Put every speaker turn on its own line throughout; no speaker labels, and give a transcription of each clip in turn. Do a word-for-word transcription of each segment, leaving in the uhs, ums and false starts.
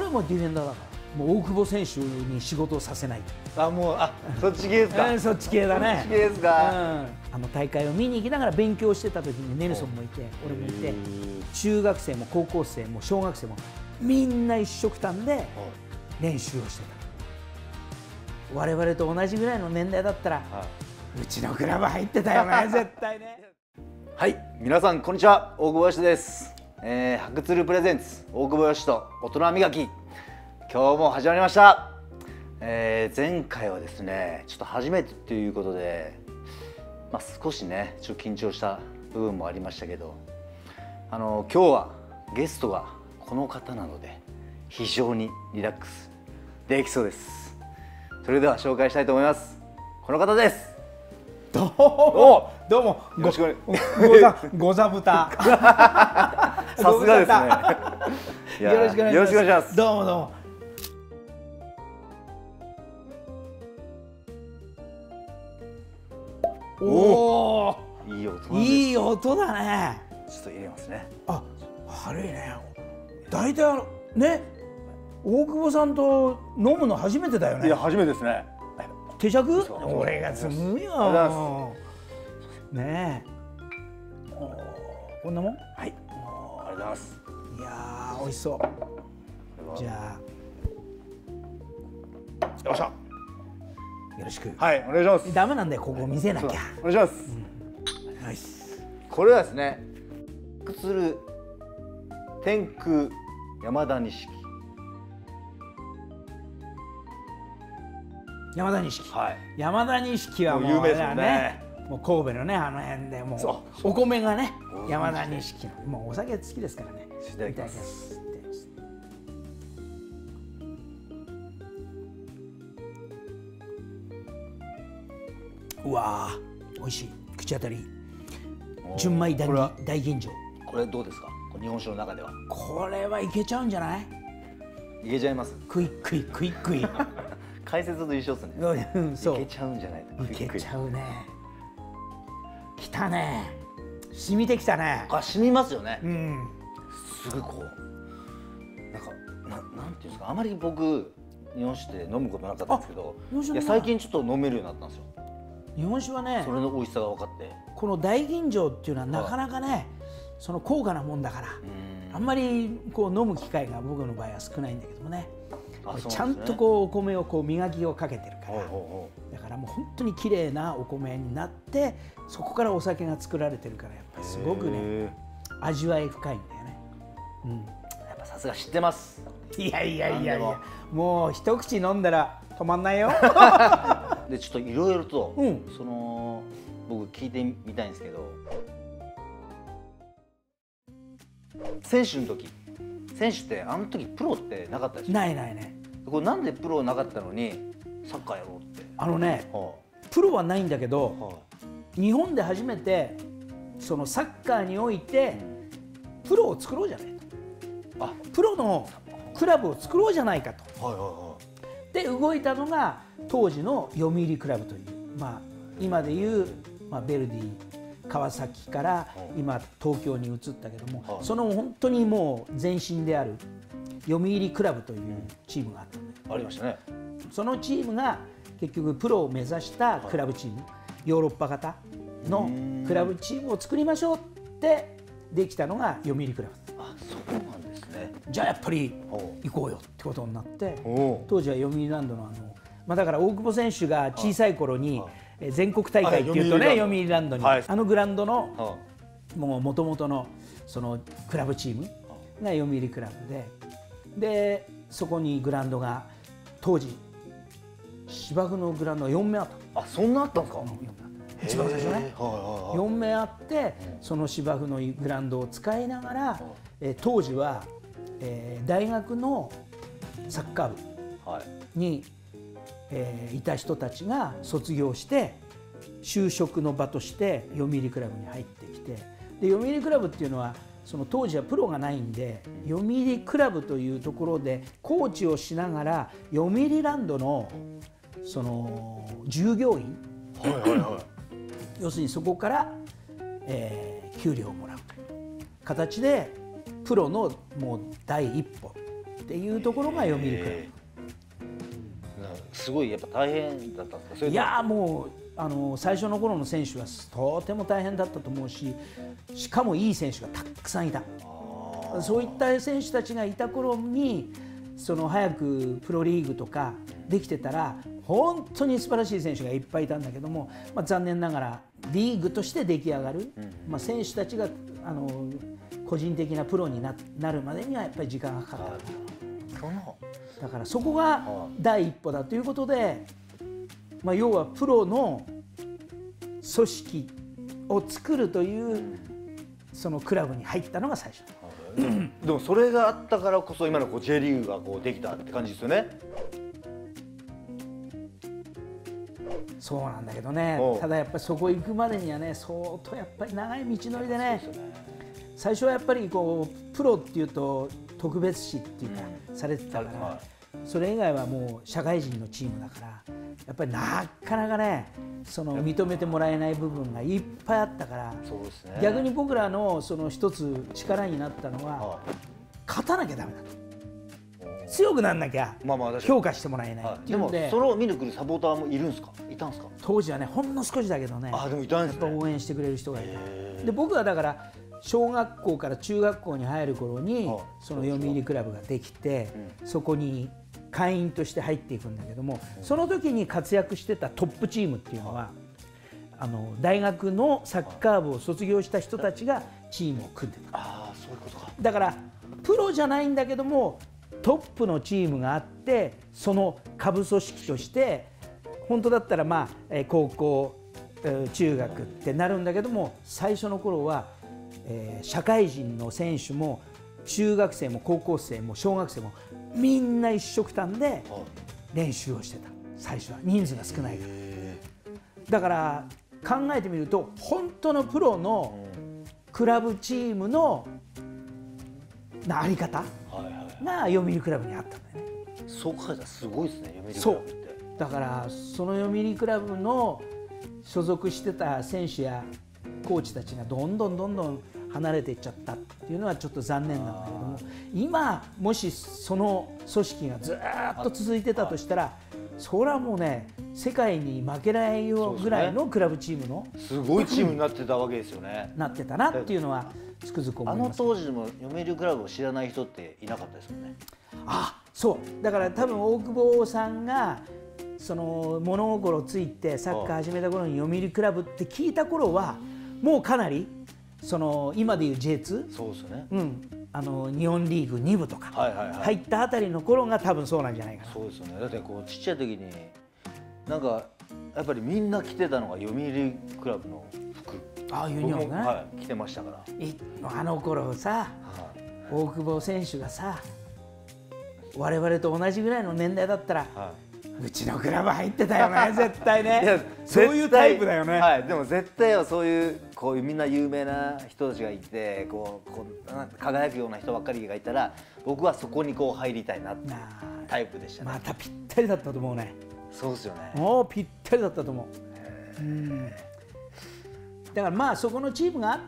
彼もディフェンダーだから、もう大久保選手に仕事をさせない。
あ、もう、あ、そっち系ですか。
うん、そっち系だね。
そっち系ですか。
うん、あの大会を見に行きながら勉強してた時にネルソンもいて、俺もいて、中学生も高校生も小学生もみんな一緒くたんで練習をしてた。我々と同じぐらいの年代だったら、うちのクラブ入ってたよね、絶対ね。
はい、皆さんこんにちは、大久保嘉です。えー、白鶴プレゼンツ大久保嘉と大人磨き、今日も始まりました。えー、前回はですね、ちょっと初めてということで、まあ、少しねちょっと緊張した部分もありましたけど、あの今日はゲストがこの方なので非常にリラックスできそうです。それでは紹介したいと思います。この方です。
どうもどうも、
よろしくお願い
ござござぶた。
さすがですね。
よろしくお願いします。
よろしくお願いします。
どうもどうも。おお、
いい音なんです。
いい音だね。
ちょっと入れますね。
あ、悪いね。大体あのね、大久保さんと飲むの初めてだよね。
いや、初めてですね。
手酌？
そう
俺が積む
ありがとうござい
よ。ねえ。こんなもん？はい。
ありがとうございます。
いやー、美味しそう。じゃ
よっしゃ。
あよろしく。
はい、お願いします。
ダメなんだよ、ここ見せなきゃ。
お願いします。
ナイス。
これはですね、白鶴天空山田錦。
山田錦。
はい。
山田錦はもう
もう有名ですもん
あれだ
ね。
もう神戸のね、あの辺でも
そう
お米がね、
そう
山田錦のもうお酒好きですからね。
いただきます。
いただきます。うわー、美味しい。口当たり純米大
これは
大吟醸。
これどうですか。これ日本酒の中では。
これはいけちゃうんじゃない？
いけちゃいます。
クイックイクイックイ。
解説と一緒ですね。
うん、そう。
いけちゃうんじゃない。
いけちゃうね。きたね。染みてきたね。
あ、染みますよね。
うん。
すぐこうなんかななんていうんですか、あまり僕日本酒って飲むことなかったんですけど、いや最近ちょっと飲めるようになったんですよ。
日本酒はね、
それの美味しさが分かって。
この大吟醸っていうのはなかなかね、その高価なもんだから、あんまりこう飲む機会が僕の場合は少ないんだけどもね。ちゃんとこうお米をこう磨きをかけてるから、だからもう本当に綺麗なお米になって、そこからお酒が作られてるから、やっぱりすごくね味わい深いんだよね。うん、
やっぱさすが知ってます。
いやいやいやいや、もう一口飲んだら止まんないよ。
でちょっといろいろと、
うん、
その僕聞いてみたいんですけど、選手の時、選手ってあの時プロってなかったでしょ。
ないないね。
これなんでプロなかったのにサッカーやろうって。
あのね、
は
プロはないんだけど、
あは
日本で初めてそのサッカーにおいてプロを作ろうじゃないと。
あ、
プロのクラブを作ろうじゃないかと。
はいはいは
で動いたのが当時の読売クラブという、まあ、今でいう、まあ、ベルディ川崎から今東京に移ったけども、
はい、
その本当にもう前身である読売クラブというチームがあったんだよ。
い。ありましたね。
そのチームが結局プロを目指したクラブチーム、ヨーロッパ型のクラブチームを作りましょうってできたのが読売クラブ。
あ、そうなんですね。
じゃあやっぱり行こうよってことになって、
お
当時は読売ランドのあの、まあ、だから大久保選手が小さい頃に全国大会っていうとね、読売ランドに、
はい、
あのグラウンドのもともとのそのクラブチームが読売クラブで、でそこにグラウンドが当時芝生のグラウンドがよんめいあった。
あ、そんなあったんですか。
一番最初ね、よんめいあって、その芝生のグラウンドを使いながら、えー、当時は、えー、大学のサッカー部に、はい、えー、いた人たちが卒業して就職の場として読売クラブに入ってきて、で読売クラブっていうのはその当時はプロがないんで、読売クラブというところでコーチをしながら読売ランドのその従業員、はいはいはい、要するにそこから、えー、給料をもらうという形でプロのもう第一歩っていうところが読売クラブ。
すごいやっぱ大変だったんですか？
いやもうあの最初の頃の選手はとても大変だったと思うし、しかもいい選手がたくさんいた。そういった選手たちがいた頃にその早くプロリーグとかできてたら本当に素晴らしい選手がいっぱいいたんだけども、まあ、残念ながらリーグとして出来上がる、まあ、選手たちがあの個人的なプロに な, なるまでにはやっぱり時間がかかった。だからそこが第一歩だということで、まあ、要はプロの組織を作るというそのクラブに入ったのが最初。
でもそれがあったからこそ今のこう J リーグがこうできたって感じですよね。
そうなんだけどね、ただやっぱりそこ行くまでにはね相当やっぱり長い道のりでね、最初はやっぱりこうプロっていうと特別視っていうかされてたから、それ以外はもう社会人のチームだからやっぱりなかなかねその認めてもらえない部分がいっぱいあったから、
そうですね、
逆に僕らのその一つ力になったのは勝たなきゃダメだと。強くなんなきゃ評価してもらえないっていうので、
でもそれを見に来るサポーターもいるんですか？いたんですか？
当時はねほんの少しだけどね、
あでもいたんですね、
やっぱ応援してくれる人がいた。で僕はだから小学校から中学校に入る頃にその読売クラブができて、そこに会員として入っていくんだけども、その時に活躍してたトップチームっていうのはあの大学のサッカー部を卒業した人たちがチームを組んでた。
ああそういうことか。
だからプロじゃないんだけどもトップのチームがあって、その下部組織として本当だったらまあ高校中学ってなるんだけども、最初の頃は、えー、社会人の選手も中学生も高校生も小学生もみんな一緒くたんで練習をしてた。最初は人数が少ないから。だから考えてみると本当のプロのクラブチームのなあり方が読売クラブにあったんだよね。
そう考えたらすごいですね、読売クラブって。
だからその読売クラブの所属してた選手やコーチたちがどんどんどんどん離れていっちゃったっていうのはちょっと残念なんだけども、今もしその組織がずっと続いてたとしたら、それはもうね世界に負けないよぐらいのクラブチームの
すごいチームになってたわけですよね。
なってたなっていうのはつくづく思います。
あの当時でも読売クラブを知らない人っていなかったですよね。
あ、そうだから多分大久保さんがその物心ついてサッカー始めた頃に読売クラブって聞いた頃はもうかなりその今でいう ジェイツー、
そうですね、
うん、あの日本リーグに部とか入ったあたりの頃が多分そうなんじゃないかな。
そうですよね。だってこうちっちゃい時になんかやっぱりみんな着てたのが読売クラブの服、
ああユニフォームね、
はい、着てましたから。
あの頃さ、はい、大久保選手がさ我々と同じぐらいの年代だったら、はい、うちのクラブ入ってたよね絶対ね。いやそういうタイプだよね。
はい、でも絶対はそういうこういうみんな有名な人たちがいてこうこう輝くような人ばっかりがいたら僕はそこにこう入りたいなってタイプでしたね。
またぴったりだったと思うね。
そうですよね。
もうぴったりだったと思う。うん、だからまあそこのチームがあって、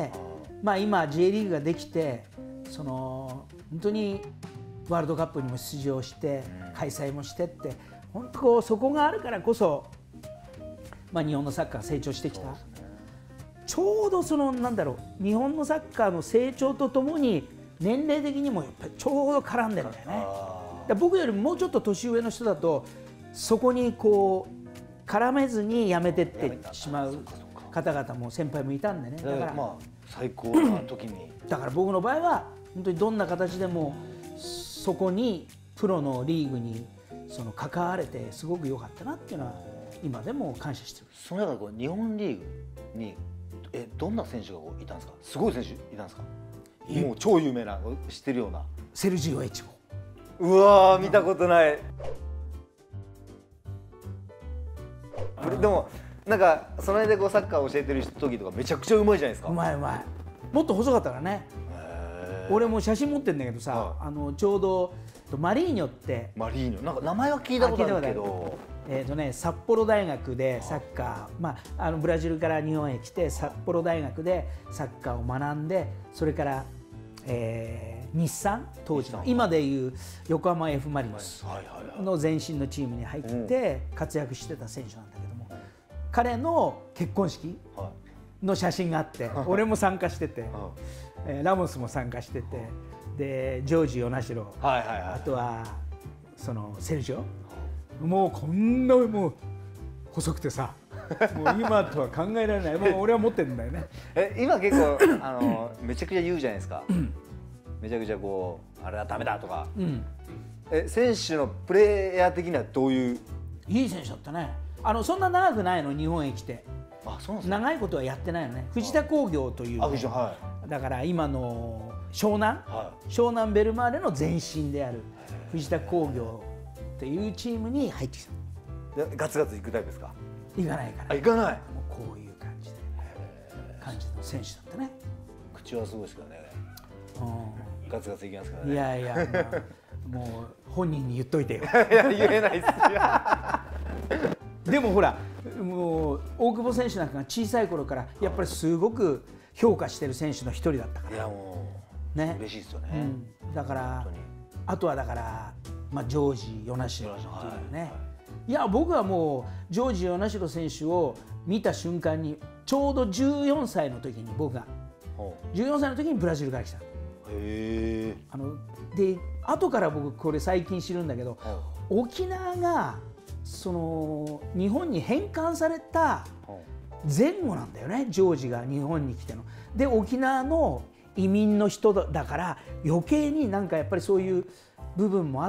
まあ今 J リーグができてその本当にワールドカップにも出場して開催もしてって本当こうそこがあるからこそ、まあ、日本のサッカーが成長してきた。ちょうどそのなんだろう日本のサッカーの成長とともに年齢的にもやっぱりちょうど絡んでるんだよね。だ僕よりもうちょっと年上の人だとそこにこう絡めずにやめてってしまう方々も先輩もいたんでね。だから
まあ最高な時に
だから僕の場合は本当にどんな形でもそこにプロのリーグにその関われてすごく良かったなっていうのは今でも感謝してる。
その中でこう日本リーグにえどんな選手がいたんですか？すごい選手いたんですか？もう超有名な知ってるような。
セルジオ・エチゴ。
うわー見たことない。でもなんかその辺でこうサッカーを教えてる時とかめちゃくちゃうまいじゃないですか。
うまいうまい。もっと細かったからね。俺も写真持ってるんだけどさ、はい、あのちょうどマリーニョって
マリーニョなんか名前は聞いたことあるけど、
えーとね、札幌大学でサッカー、まあ、あのブラジルから日本へ来て札幌大学でサッカーを学んでそれから、えー、 日産当時の今でいう横浜 F ・マリノスの前身のチームに入って活躍してた選手なんだけども、彼の結婚式の写真があって俺も参加してて、ラモスも参加してて、でジョージ・ヨナシロ、あとはそのセルジオ、もうこんなもう細くてさ、もう今とは考えられない。もう俺は持ってるんだよね。
え、今結構あのめちゃくちゃ言うじゃないですか。めちゃくちゃこうあれはダメだとか。うん、え、選手のプレーヤー的にはどういう？
いい選手だったね。あのそんな長くないの、日本へ来て。
あ、そうなんですか。
長いことはやってないのね。藤田工業という、ね、はい、だから今の湘南、はい、湘南ベルマーレの前身である藤田工業というチームに入ってき
た。ガツガツいくタイプですか？
行かないから。
あ、行かない。
もうこういう感じで感じの選手だったね。
口はすごいですからね。うん、ガツガツいきますからね。
いやいや、まあ、もう本人に言っといてよ。
いや、言えないですよ。
でもほら、もう大久保選手なんかが小さい頃からやっぱりすごく評価してる選手の一人だったから。
いや、もうね、嬉しいですよね。
うん、だからあとはだから、まあ、ジョージ・ヨナシロっていうね。はいはい、いや、僕はもうジョージ・ヨナシロ選手を見た瞬間にちょうどじゅうよんさいの時に僕がじゅうよんさいの時にブラジルから来た。へー。あので後から僕これ最近知るんだけど、沖縄がその日本に返還された前後なんだよね、ジョージが日本に来ての。で沖縄の移民の人だから余計になんかやっぱりそういう部分もあって、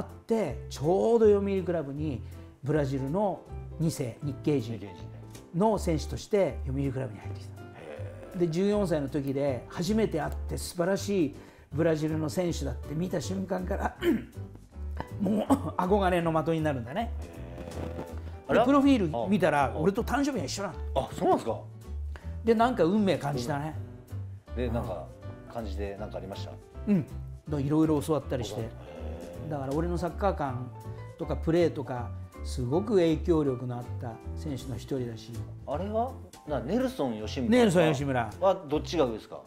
ちょうど読売クラブにブラジルのに世日系人の選手として読売クラブに入ってきた。でじゅうよんさいの時で初めて会って素晴らしいブラジルの選手だって見た瞬間からもう憧れの的になるんだね。でプロフィール見たら俺と誕生日が一緒なの。
あ、そうなんですか。
でなんか運命感じたね。
でなんか感じで何かありました？
うん、いろいろ教わったりして、だから俺のサッカー観とかプレーとかすごく影響力のあった選手の一人だし。
あれはな、ネルソン吉村
ネルソン吉村
はどっちが上ですか？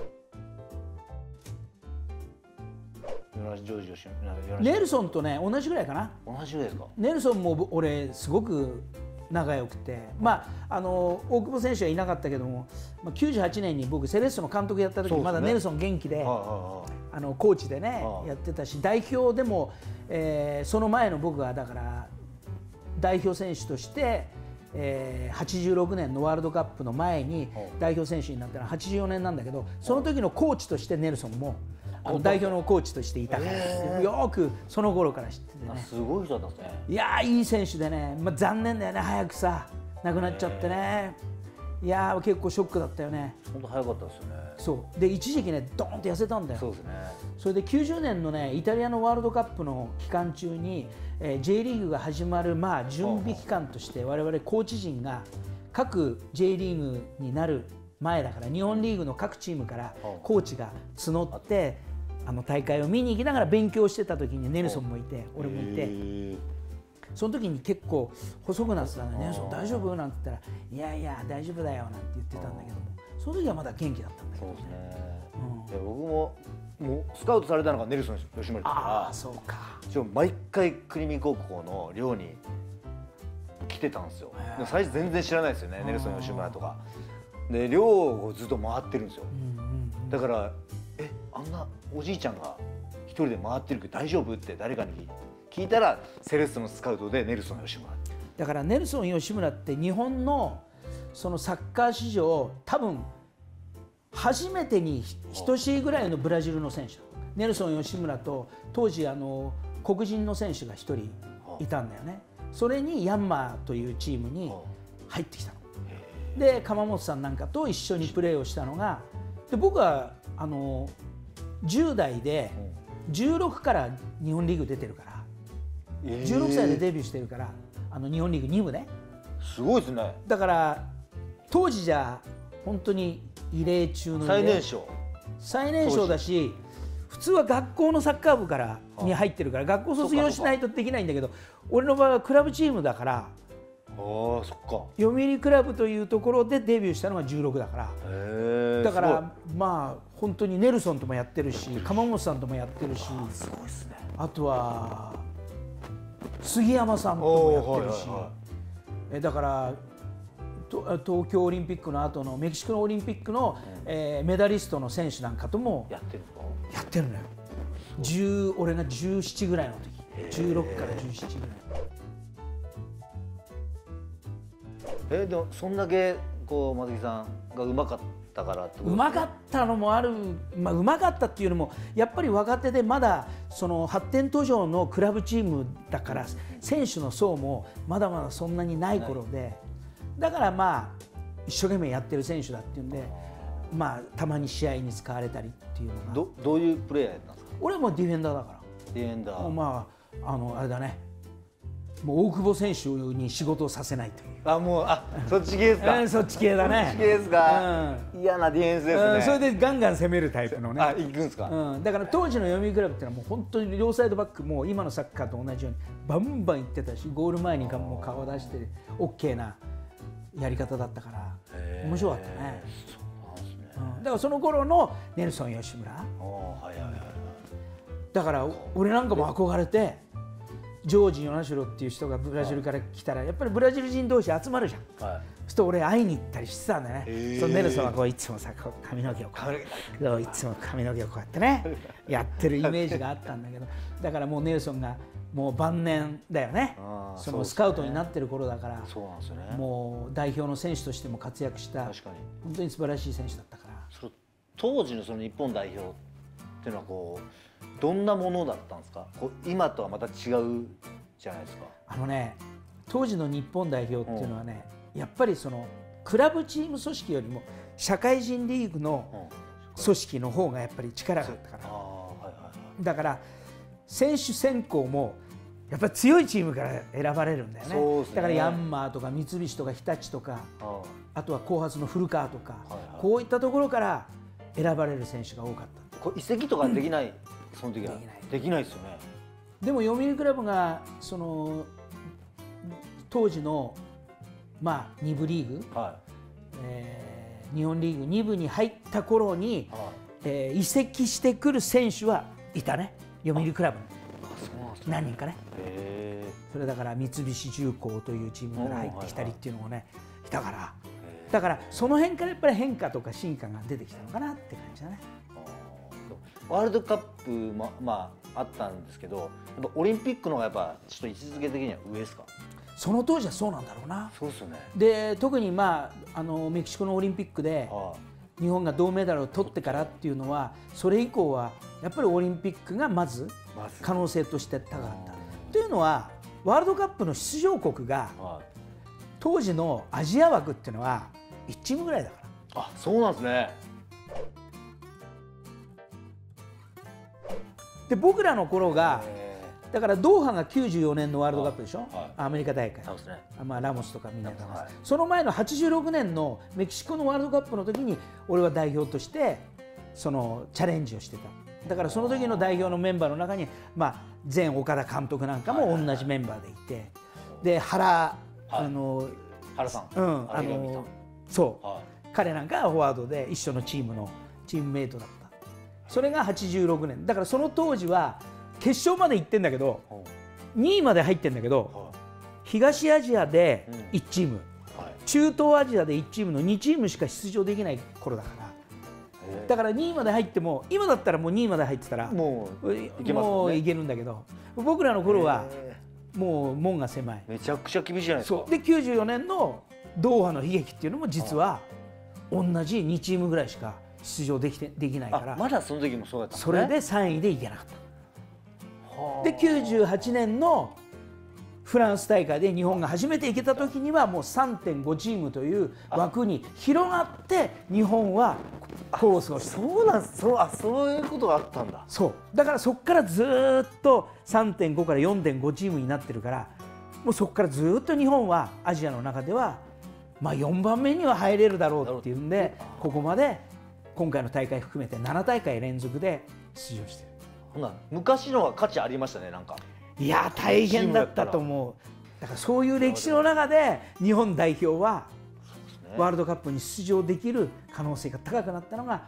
ジョージ吉村。
ネルソンとね同じぐらいかな。
同じぐらいですか？ネ
ルソンも俺すごく仲良くて、まああの大久保選手はいなかったけども、まあ、きゅうじゅうはちねんに僕セレッソの監督やった時にまだネルソン元気で、あのコーチでねやってたし、代表でも、えー、その前の僕はだから代表選手として、えー、はちじゅうろくねんのワールドカップの前に代表選手になったのははちじゅうよねんなんだけど、その時のコーチとしてネルソンもあの代表のコーチとしていたから、よくその頃から知っててね。
すごい人だったんですね。
いやー、いい選手でね、まあ、残念だよね、早くさ亡くなっちゃってね。いやー、結構ショックだったよね。
本当早かったですよね。
そうで一時期ねドーンと痩せたんだよ。
そうですね。
それできゅうじゅうねんのねイタリアのワールドカップの期間中に、えー、J リーグが始まるまあ準備期間として我々コーチ陣が各 J リーグになる前だから、日本リーグの各チームからコーチが募ってあの大会を見に行きながら勉強してた時にネルソンもいて俺もいて、その時に結構細くなってたの。ネルソン大丈夫なんて言ったら、いやいや大丈夫だよなんて言ってたんだけども、その時はまだ元気だったんだけどね。そうですね、
うん、いや僕ももうスカウトされたのがネルソン吉村ですから。
ああ、そうか。
ちょ毎回国見高校の寮に来てたんですよ。最初全然知らないですよね、ネルソン吉村とかで。寮をずっと回ってるんですよ。だからえあんなおじいちゃんが一人で回ってるけど大丈夫って誰かに聞いたら、セレッソのスカウトでネルソン吉村
だから。ネルソン吉村って日本のそのサッカー史上多分初めてに等しいぐらいのブラジルの選手。ネルソン吉村と当時あの黒人の選手がひとりいたんだよね。それにヤンマーというチームに入ってきたので、鎌本さんなんかと一緒にプレーをしたのが、で僕はあのじゅう代でじゅうろくから日本リーグ出てるから、えー、じゅうろくさいでデビューしてるから、あの日本リーグに部ね。
すごいですね。
だから当時じゃ本当に異例中の
最年少
最年少だし、普通は学校のサッカー部からに入ってるから学校卒業しないとできないんだけど、俺の場合はクラブチームだから、あ
そっか、
読売クラブというところでデビューしたのがじゅうろくだから、だからまあ本当にネルソンともやってるし、鎌本さんともやってるし、
すごいですね。
あとは杉山さんともやってるし、えだからと東京オリンピックの後のメキシコのオリンピックの、うんえー、メダリストの選手なんかとも
やってるの
やってるのよ。じゅう俺がじゅうななぐらいの時、じゅうろくからじゅうななぐらい。
えー、でもそんだけこう松木さんがうまかったからってことですね。
うまかったのもある、まあ、うまかったっていうのもやっぱり若手でまだその発展途上のクラブチームだから選手の層もまだまだそんなにない頃で、だからまあ一生懸命やってる選手だっていうんで、まあたまに試合に使われたりっていうのが。
どどういうプレーヤーなんですか？
俺はもうディフェンダーだから。
ディフェンダー。
まああのあれだね。もう大久保選手に仕事をさせないという。
あ、もうあ、そっち系ですか。
うん、そっち系だね。
そっち系ですか。うん、嫌なディフェンスですね、
うん。それでガンガン攻めるタイプのね。
あ、行くんですか。
うん、だから当時の読売クラブっていうのはもう本当に両サイドバックも今のサッカーと同じようにバンバン行ってたし、ゴール前にもう顔を出してオッケーなやり方だったから面白かったね。そうなんですね。うん、だからその頃のネルソン吉村。
はいはいはい。
だから俺なんかも憧れて。ジョージ・ヨナシロっていう人がブラジルから来たらやっぱりブラジル人同士集まるじゃん、はい、そうすると俺会いに行ったりしてたんだね。そのネルソンはこういつもさこう髪の毛をこういつも髪の毛をこうやってねやってるイメージがあったんだけど、だからもうネルソンがもう晩年だよね。そのスカウトになってる頃だから、
そうなんですよね。
もう代表の選手としても活躍した確かに本当に素晴らしい選手だったから。
その当時のその日本代表っていうのはこうどんなものだったんですか？こう今とはまた違うじゃないですか。
あのね、当時の日本代表っていうのはね、うん、やっぱりそのクラブチーム組織よりも社会人リーグの組織の方がやっぱり力があったから、うんはいはいはい、だから選手選考もやっぱり強いチームから選ばれるんだよ ね, ねだからヤンマーとか三菱とか日立とか あ, あとは後発の古川とか、はいはい、こういったところから選ばれる選手が多かった。
これ移籍とかできない、うん、その時はできないですよね。
でも読売クラブがその当時のまあに部リーグ、はいえー、日本リーグに部に入った頃に、はいえー、移籍してくる選手はいたね、読売クラブに何人かね。へそれだから三菱重工というチームから入ってきたりっていうのもね、いたから、だからその辺からやっぱり変化とか進化が出てきたのかなって感じだね。
ワールドカップもまああったんですけど、やっぱオリンピックの方がやっぱちょっと位置づけ的には上ですか？
その当時はそうなんだろうな。
そうですよね。
で特にまああのメキシコのオリンピックで日本が銅メダルを取ってからっていうのは、それ以降はやっぱりオリンピックがまず可能性として高かった。というのはワールドカップの出場国が当時のアジア枠っていうのはいちチームぐらいだから。
あ、そうなんですね。
で僕らの頃がだからドーハがきゅうじゅうよねんのワールドカップでしょ、はいはい、アメリカ大会、そうですね、まあ、ラモスとかみんなが、はい、その前のはちじゅうろくねんのメキシコのワールドカップの時に俺は代表としてそのチャレンジをしてた。だからその時の代表のメンバーの中に、まあ、前岡田監督なんかも同じメンバーでいて、で原、はい、あの
原さん、
うん、あのそう、はい、彼なんかはフォワードで一緒のチームのチームメイトだった。それがはちじゅうろくねんだから、その当時は決勝まで行ってんだけど、にいまで入ってんだけど、東アジアでいちチーム、中東アジアでいちチームのにチームしか出場できない頃だから、だからにいまで入っても、今だったらもうにいまで入ってたらもういけますもんね、いけるんだけど、僕らの頃はもう門が狭い。
めちゃくちゃ厳しいじゃないですか。
そうできゅうじゅうよねんのドーハの悲劇っていうのも実は同じにチームぐらいしか出場できてできないから、
まだその時もそうだったんですね。
それでさんいでいけなかった。できゅうじゅうはちねんのフランス大会で日本が初めて行けた時にはもう さんてんご チームという枠に広がって日本はコースをした。
そうなんです。そう、あ、そういうことがあったんだ。
そうだからそこからずっと さんてんご から よんてんご チームになってるから、もうそこからずっと日本はアジアの中ではまあよんばんめには入れるだろうっていうんで、ここまで今回の大会含めてななたいかい連続で出場してる。
ほな昔のは価値ありましたね。なんか
いや大変だったと思う。だからそういう歴史の中で日本代表はワールドカップに出場できる可能性が高くなったのがやっ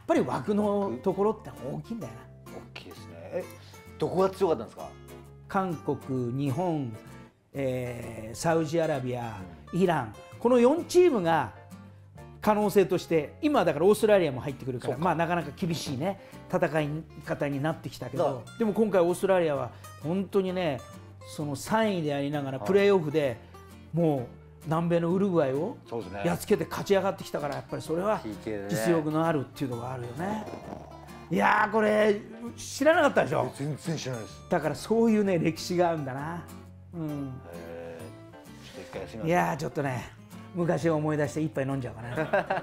ぱり枠のところって大きいんだよな。
大きいですね。え、どこが強かったんですか？
韓国、日本、えー、サウジアラビア、イラン、このよんチームが可能性として、今だからオーストラリアも入ってくるから、まあなかなか厳しいね戦い方になってきたけど、でも今回オーストラリアは本当にね、そのさんいでありながらプレーオフでもう南米のウルグアイをやっつけて勝ち上がってきたから、やっぱりそれは実力のあるっていうのがあるよね。いやー、これ知らなかったでしょ？
全然知らないです。
だからそういうね歴史があるんだな。うん。
へー、ちょっと一回休みます。
いやー、ちょっとね昔を思い出して一杯飲んじゃうかな。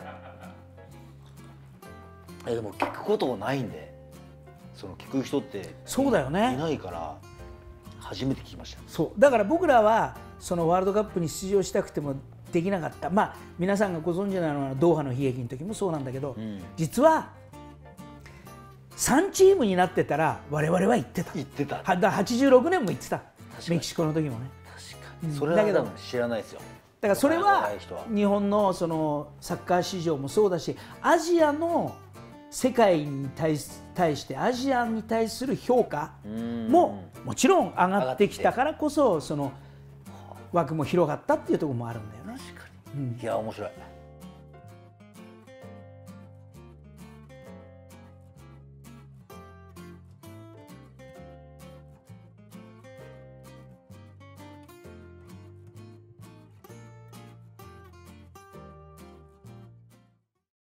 え、でも聞くことないんで、その聞く人って
そうだよね。
いないから初めて聞きました。
そうだから僕らはそのワールドカップに出場したくてもできなかった。まあ皆さんがご存知なのはドーハの悲劇の時もそうなんだけど、うん、実はさんチームになってたら我々は行ってた。
行ってた。
はだはちじゅうろくねんも行ってた。メキシコの時もね。
確かに。それはだけど知らないですよ。
だからそれは日本のそのサッカー市場もそうだし、アジアの世界に対してアジアに対する評価ももちろん上がってきたからこそ、その枠も広がったっていうところもあるんだよね。
確かに。いや面白い。